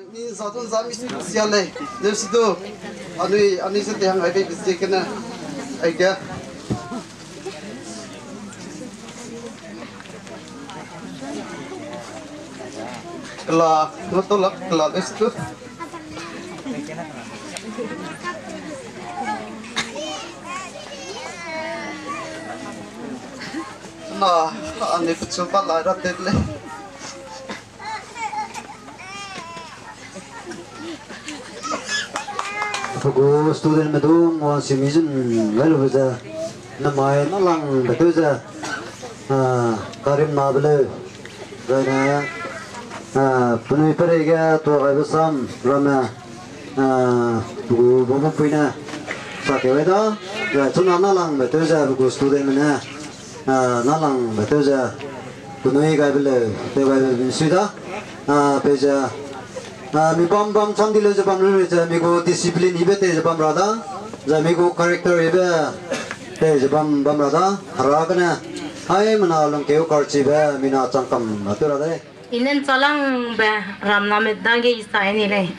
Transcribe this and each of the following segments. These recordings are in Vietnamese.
mi satu zami sial le dia situ ani se tiang ai ke se kena ai ke lah no tolak lah dia situ nah ani kecil lah ratet le Aku student medung wan simizun lalu beza namai nalang betul beza karim nabele karena penuh perega tua besam rama buku punya pakai itu cuma nalang betul beza buku student mana nalang betul beza penuh gaya bela sudah beza mi bam chandi le jabam le mi go discipline ibe te jabam rada ja mi go character ibe te jabam rada hara kana ai mana long keu karchi be mina changkam atura de inen chalang be ramna me dage isai ni le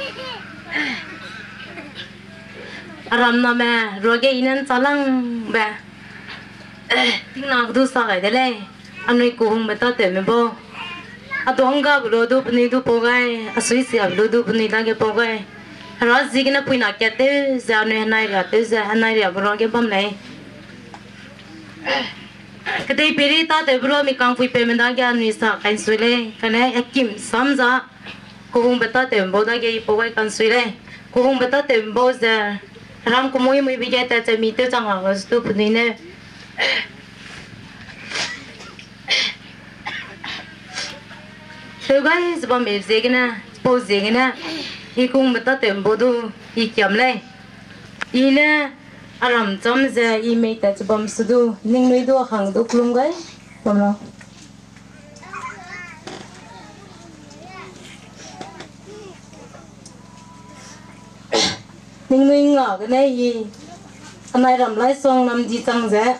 ramna me roge inen chalang be tingna du sa ga de le anui ko hung beta te me bo Adonga blodo punido pogai, a Suíça blodo punida que pogai. Razigna puina que até já não é naira, até já é naira, bronque bamlei. Que tem perita, te bro, me cão fui pemenda que a nisa cansuile, que né, é kim samza. Com beta tempo da que pogai cansuile, com beta tempo já. Ram como eu me vi que até me te changa, mas tu punine. So guys, bom bezegna, pozegna, e com beta tempo do e kiamle. E né, aram jamza e meita bom sudu, nem no ido hang do klum gai, bom lá. Nhưng nuôi ngỏ cái này gì anh này làm lái xong làm gì chẳng dễ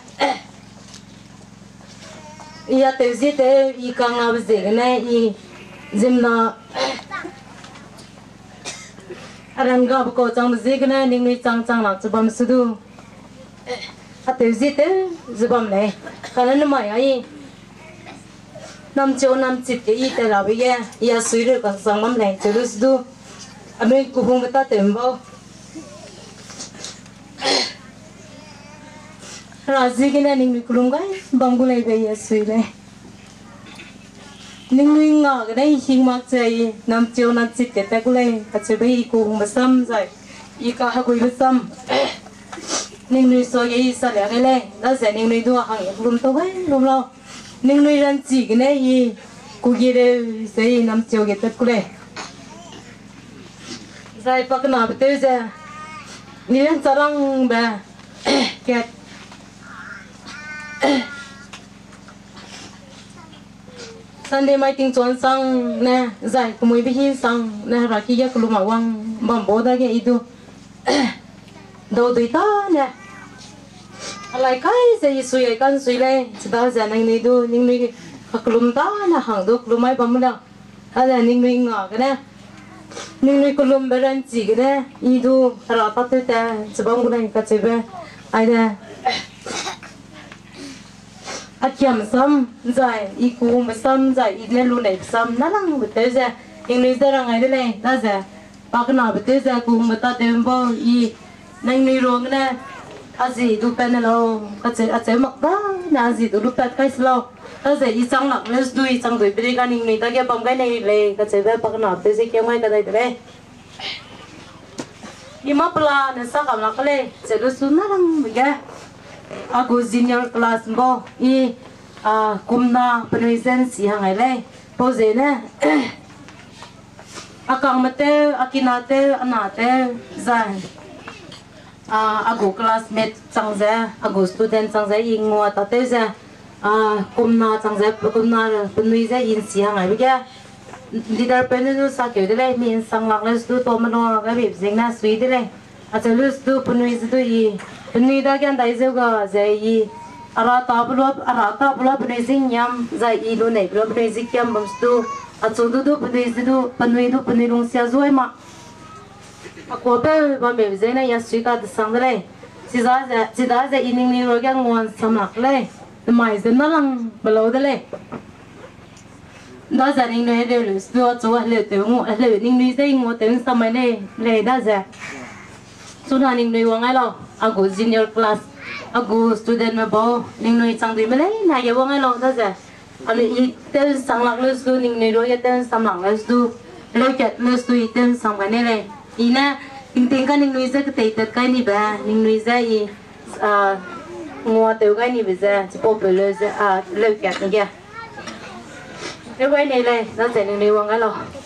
ý tới gì thế ý càng làm gì cái này ý dìm nó anh gặp cô chẳng gì cái này nhưng nuôi chẳng làm cho bấm sudu tới gì thế giúp bấm này cái này nó mày ấy năm châu năm chít cái ý tới là bây giờ ý suy được các sang bấm này cho sudu anh mình cũng không biết ta tìm vào Razi kena ning mikulung kai bangulai bay asui le ning ning nga kena hing mak chai nam cheu nam chit te takulai kache bay ku masam zai I ka ha koi basam ning nui so ye sa le le da se ning nui do hang lum to kai lum lo ning nui ran chi kena I ku ge de sei nam cheu ge takulai zai pak na bte za ni ran sarang ba ket Sunday mai ting chon sang nè giải của mui bi sang nè ra ki ya kuluma wang bam bo da ge idu do dui ta nè alai kai se sui kan sui le chda ja nang ni du ning ni kulum ta na hang do kulumai bam da ala ning ni nga ge nè ning ni kulum beran chi ge nè idu ra ta te ta chbang gunai ka chebe ai nè Akiam sam zai iku masam zai idne lu nei sam nalang beteza ingni zarang ai le na za pakna beteza ku mata tembo I nang ni rong na azi du penelo kache ache makda na azi du pat kai slo na za I sang nak les du I sang du bri ka ning ni ta ke pam kai nei le kache ba pakna beteza ke mai ka dai le ima pla na sa kam nak le che lu sunarang ga Aku junior class bo I kumna penuisan si hangai le pose ne akang mate akinate anate zan aku classmate changza aku student changza ingwa tate za kumna changza kumna penuisan in si hangai bia leader penenu sa ke de min sang lak le stu to mano ga bi jingna sui de le achalu stu penuisan tu I Nida kan dai zeuga zai arata blo penising yam zai ilu nei blo penising yam bamstu chỗ đó bên nuôi long xia rồi mà qua bên bên bên này ya suy cả sang đây chỉ ra in đi rồi cái ngon sắm lạc đây mai dân nó lăng bao đây đó giờ ninh nuôi đều lừa chỗ lừa tiểu ngô lừa ninh nuôi dây ngô tiểu sao mai này lừa đó giờ số nào ninh nuôi vắng ai lo aku junior class aku student mà bao ninh nuôi sang đi mà đấy này giờ vắng ai lo đó giờ anh ấy tên sang lạc lừa số ninh nuôi rồi tên sang lạc lừa số lừa chặt lừa số tên sang cái này này ina ting cái ninh nuôi dây cái tết cái này ba ninh nuôi dây ngô tiểu cái này bây giờ chỉ bỏ lừa lừa chặt này kìa cái quay này này nó sẽ ninh nuôi vắng ai lo